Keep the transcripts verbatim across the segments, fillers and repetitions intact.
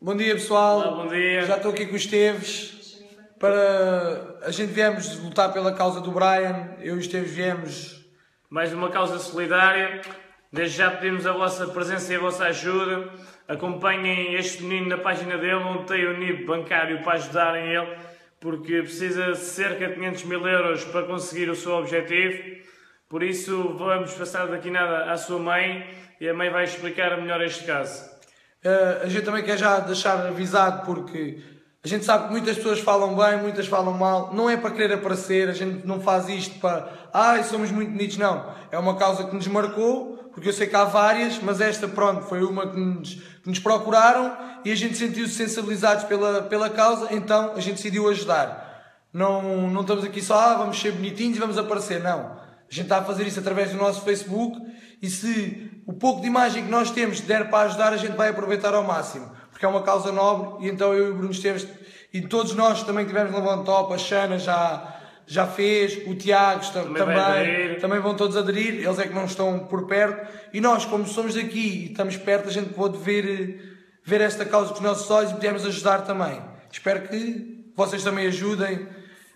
Bom dia, pessoal. Olá, bom dia. Já estou aqui com os Esteves. Para... A gente viemos lutar pela causa do Brian. Eu e os Esteves viemos... Mais uma causa solidária. Desde já pedimos a vossa presença e a vossa ajuda. Acompanhem este menino na página dele, onde tem o N I B bancário para ajudarem ele, porque precisa de cerca de quinhentos mil euros para conseguir o seu objetivo. Por isso, vamos passar daqui nada à sua mãe e a mãe vai explicar melhor este caso. Uh, a gente também quer já deixar avisado, porque a gente sabe que muitas pessoas falam bem, muitas falam mal. Não é para querer aparecer, a gente não faz isto para... Ai, somos muito bonitos, não. É uma causa que nos marcou, porque eu sei que há várias, mas esta, pronto, foi uma que nos, que nos procuraram e a gente sentiu-se sensibilizados pela, pela causa, então a gente decidiu ajudar. Não, não estamos aqui só, ah, vamos ser bonitinhos e vamos aparecer, não. A gente está a fazer isso através do nosso Facebook e se o pouco de imagem que nós temos der para ajudar, a gente vai aproveitar ao máximo, porque é uma causa nobre e então eu e o Bruno Esteves e todos nós também tivemos no One Top, a Xana já, já fez, o Tiago também, também, também vão todos aderir, eles é que não estão por perto e nós, como somos daqui e estamos perto, a gente pode ver, ver esta causa com os nossos olhos e podemos ajudar também. Espero que vocês também ajudem,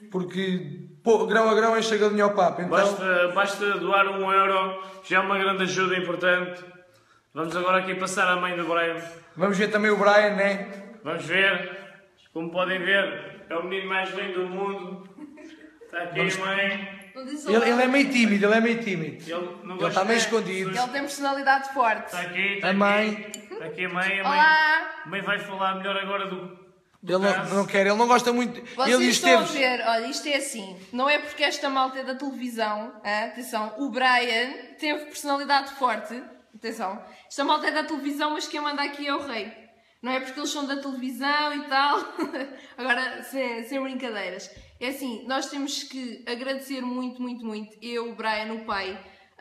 porque pô, grão a grão enche a galinha ao papo. Então... Basta, basta doar um euro, já é uma grande ajuda importante. Vamos agora aqui passar à mãe do Brian. Vamos ver também o Brian, né? Vamos ver. Como podem ver, é o menino mais lindo do mundo. Está aqui Vamos... a mãe. Ele, ele é meio tímido, ele é meio tímido. Ele, não ele está meio escondido. Ele tem personalidade forte. Está aqui, está a aqui. mãe. Está aqui a mãe. A mãe, Olá. a mãe vai falar melhor agora do... Ele não, não quer, ele não gosta muito. Vocês ele estão Esteves... a ver, olha, isto é assim, não é porque esta malta é da televisão, hein? Atenção, o Brian teve personalidade forte, atenção, esta malta é da televisão, mas quem manda aqui é o rei. Não é porque eles são da televisão e tal. Agora, sem, sem brincadeiras. É assim, nós temos que agradecer muito, muito, muito, eu, o Brian, o pai,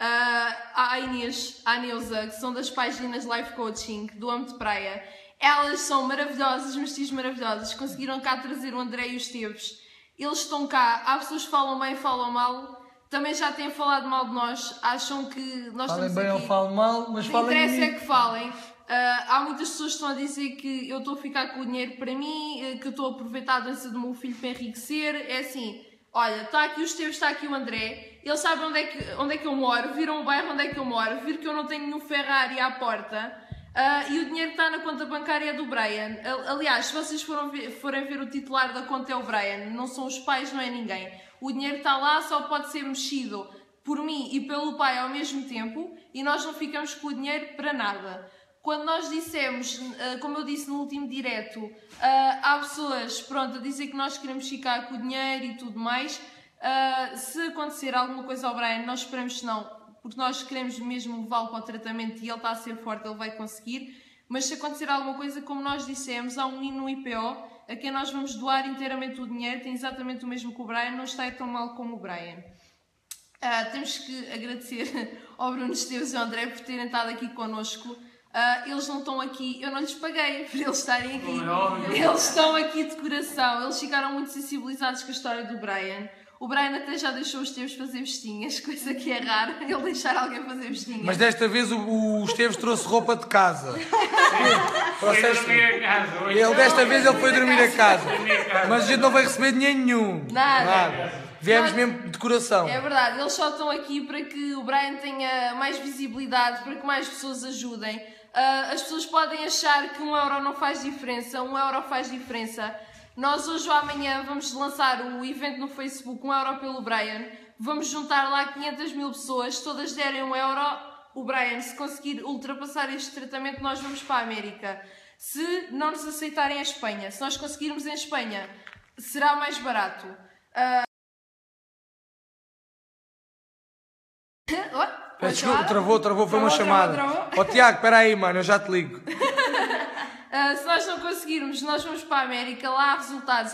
à Inês, à Neuza, que são das páginas Life Coaching, do Amo de Praia. Elas são maravilhosas, mestiças maravilhosas. Conseguiram cá trazer o André e os Esteves. Eles estão cá. Há pessoas que falam bem e falam mal. Também já têm falado mal de nós. Acham que nós falem estamos bem aqui... ou falam mal, mas falem... O que interessa é que falem. Uh, há muitas pessoas que estão a dizer que eu estou a ficar com o dinheiro para mim, que eu estou a aproveitar a doença do meu filho para enriquecer. É assim, olha, está aqui o Esteves, está aqui o André. Eles sabem onde é que, onde é que eu moro. Viram o bairro onde é que eu moro. Viram que eu não tenho nenhum Ferrari à porta. Uh, e o dinheiro que está na conta bancária é do Brian. Aliás, se vocês foram ver, forem ver o titular da conta é o Brian, não são os pais, não é ninguém. O dinheiro está lá, só pode ser mexido por mim e pelo pai ao mesmo tempo e nós não ficamos com o dinheiro para nada. Quando nós dissemos, uh, como eu disse no último direto, uh, há pessoas pronto, a dizer que nós queremos ficar com o dinheiro e tudo mais. Uh, se acontecer alguma coisa ao Brian, nós esperamos que não, porque nós queremos mesmo levá-lo para o tratamento e ele está a ser forte, ele vai conseguir. Mas se acontecer alguma coisa, como nós dissemos, há um menino no I P O a quem nós vamos doar inteiramente o dinheiro, tem exatamente o mesmo que o Brian, não está tão mal como o Brian. Uh, temos que agradecer ao Bruno Esteves e ao André por terem estado aqui connosco. Uh, eles não estão aqui, eu não lhes paguei por eles estarem aqui. Eles estão aqui de coração, eles ficaram muito sensibilizados com a história do Brian. O Brian até já deixou os Esteves fazer vestinhas, coisa que é rara, ele deixar alguém fazer vestinhas. Mas desta vez o, o Esteves trouxe roupa de casa. Foi dormir a casa. Ele desta vez ele foi dormir a casa. Mas a gente não vai receber dinheiro nenhum. Nada. Nada. Viemos mesmo de coração. É verdade, eles só estão aqui para que o Brian tenha mais visibilidade, para que mais pessoas ajudem. Uh, as pessoas podem achar que um euro não faz diferença, um euro faz diferença. Nós hoje ou amanhã vamos lançar o evento no Facebook, um euro pelo Brian. Vamos juntar lá quinhentas mil pessoas, se todas derem um euro, o Brian, se conseguir ultrapassar este tratamento, nós vamos para a América. Se não nos aceitarem a Espanha, se nós conseguirmos em Espanha, será mais barato. Uh... Oh, Desculpa, travou, travou, foi travou, uma chamada. Ó oh, Tiago, espera aí, mano, eu já te ligo. Uh, se nós não conseguirmos, nós vamos para a América, lá há resultados.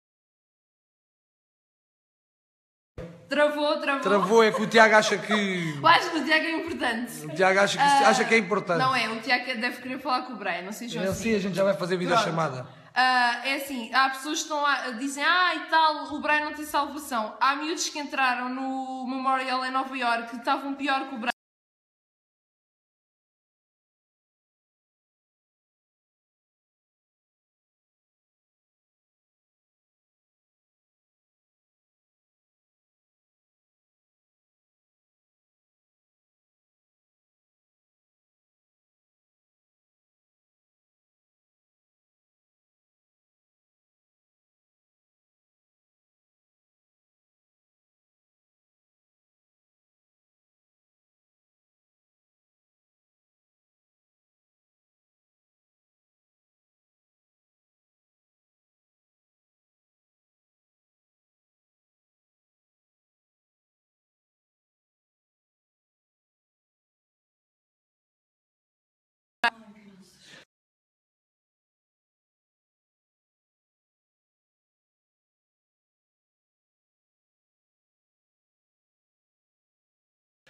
Travou, travou. Travou, é que o Tiago acha que... Eu acho que o Tiago é importante. O Tiago acha que, uh, acha que é importante. Não é, o Tiago deve querer falar com o Brian, não sei se é, assim. Sim, a gente já vai fazer videochamada. Uh, é assim, há pessoas que estão a, dizem, ah e tal, o Brian não tem salvação. Há miúdos que entraram no Memorial em Nova Iorque que estavam pior que o Brian.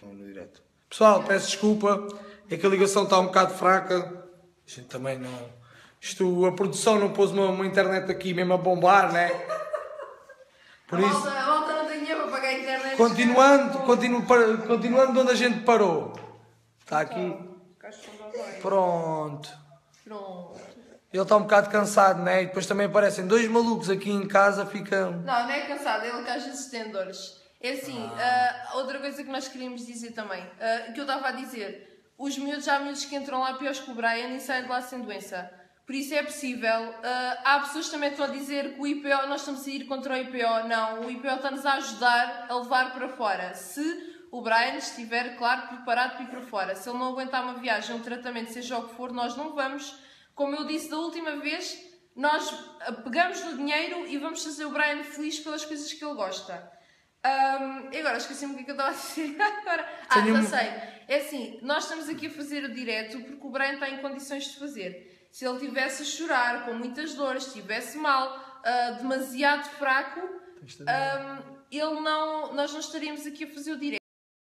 no, no direto. Pessoal, peço desculpa, é que a ligação está um bocado fraca. A gente também não... Isto, a produção não pôs uma, uma internet aqui mesmo a bombar, né? Por a isso... Malta, a malta não tem dinheiro para pagar a internet. Continuando, continu, para, continuando onde a gente parou. Está aqui. Pronto. Pronto. Ele está um bocado cansado, né? E depois também aparecem dois malucos aqui em casa, ficam... Não, não é cansado, ele que às vezes tem dores. É assim, ah. uh, outra coisa que nós queríamos dizer também, uh, que eu estava a dizer, os miúdos, há miúdos que entram lá piores que o Brian e saem de lá sem doença. Por isso é possível. Uh, há pessoas que também estão a dizer que o I P O, nós estamos a ir contra o I P O. Não, o I P O está-nos a ajudar a levar para fora. Se o Brian estiver, claro, preparado para ir para fora. Se ele não aguentar uma viagem, um tratamento, seja o que for, nós não vamos. Como eu disse da última vez, nós pegamos no dinheiro e vamos fazer o Brian feliz pelas coisas que ele gosta. Um, e agora esqueci-me o que é que eu estava a dizer agora. Ah, já sei. É assim, nós estamos aqui a fazer o direto porque o Brian está em condições de fazer. Se ele estivesse a chorar, com muitas dores, estivesse mal, uh, demasiado fraco, um, ele não, nós não estaríamos aqui a fazer o direto.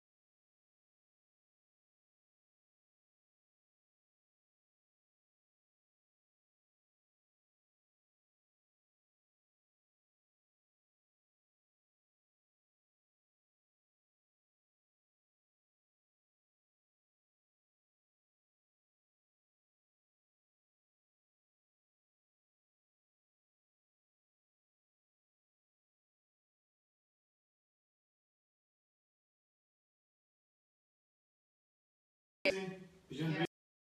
Sim.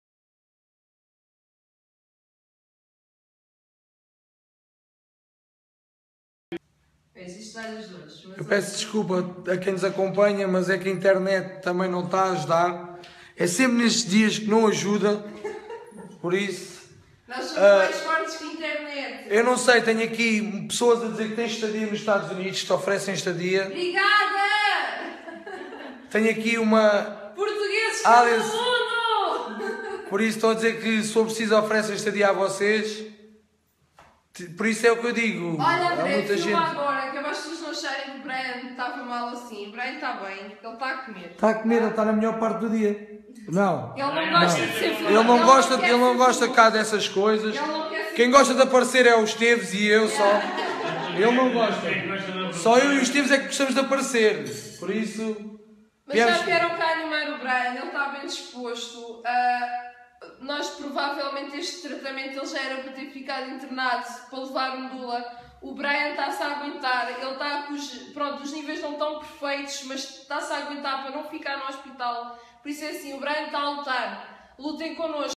Existe várias dores. Eu peço desculpa a quem nos acompanha, mas é que a internet também não está a ajudar. É sempre nestes dias que não ajuda. Por isso... Nós somos uh, mais fortes que a internet. Eu não sei, tenho aqui pessoas a dizer que têm estadia nos Estados Unidos, que te oferecem estadia. Obrigada! Tenho aqui uma... Portugueses Alice, pelo mundo! Por isso estou a dizer que se for preciso oferecem estadia a vocês. Por isso é o que eu digo. Olha, André, há muita filma gente... agora, que é para as pessoas não acharem que o Brian estava mal assim. O Brian está bem, ele está a comer. Está a comer, ele está na melhor parte do dia. Não. Ele não gosta não. de ser filmado. Ele não ele gosta, não ele não gosta filmado. cá dessas coisas. Quem gosta de aparecer é o Esteves e eu só. Ele não gosta. Só eu e o Esteves é que gostamos de aparecer. Por isso... Mas já vieram cá animar o Brian, ele está bem disposto. Uh, nós provavelmente este tratamento ele já era para ter ficado internado para levar medula. O Brian está-se a aguentar, ele está com os, pronto, os níveis não estão perfeitos, mas está-se a aguentar para não ficar no hospital. Por isso é assim, o Brian está a lutar. Lutem connosco.